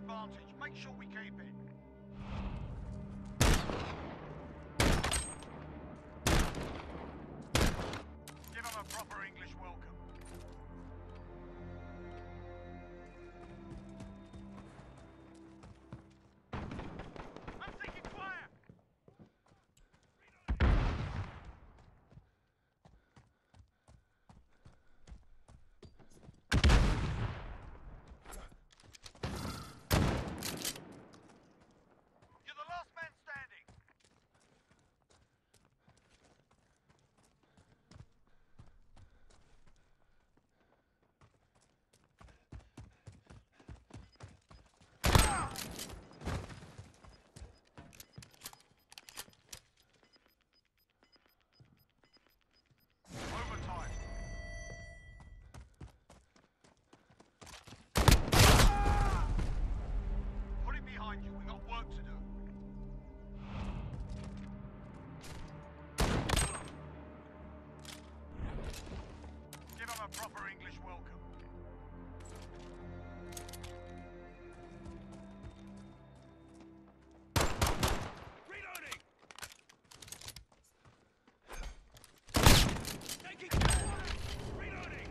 advantage. Make sure we keep it. Give them a proper English welcome. I'm taking fire! You're the last man standing. Overtime. Put it behind you. We got work to do. Give them a proper English welcome. Reloading! Taking fire! Reloading!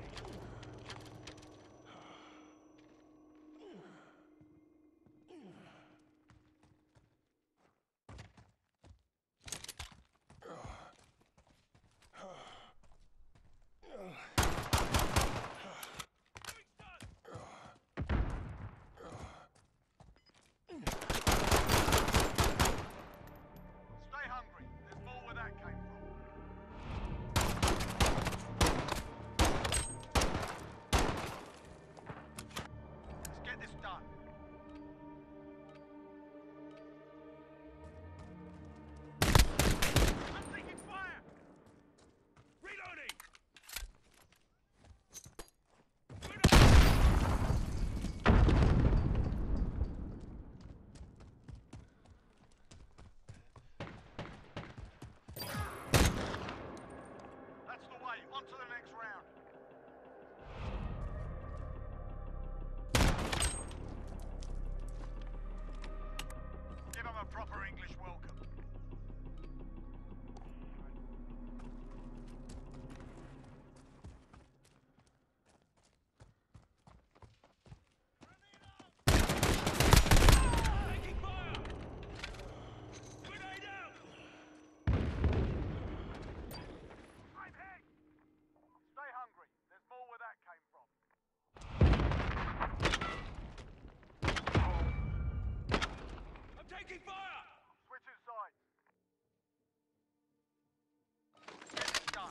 Stay hungry. There's more where that came from. Let's get this done. I'm taking fire! Reloading! That's the way. On to the next round. Give them a proper English welcome. Taking fire! Grenade out! I'm hit! Stay hungry. There's more where that came from. I'm taking fire! Switching sides. Get this done.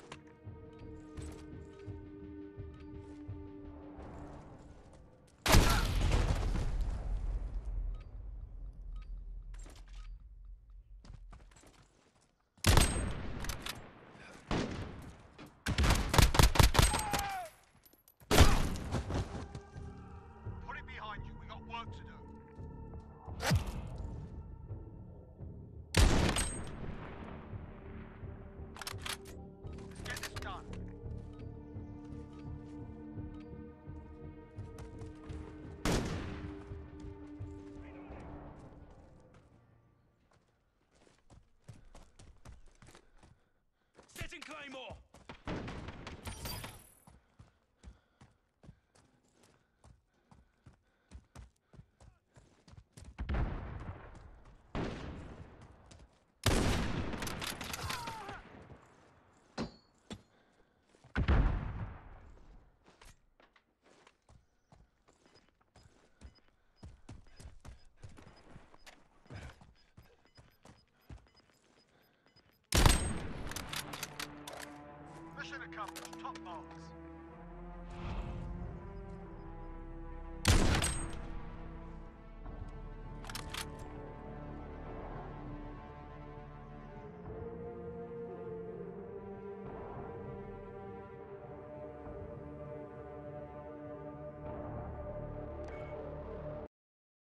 Put it behind you. We got work to do. Let's get this done. Setting Claymore! Mission accomplished. Top marks.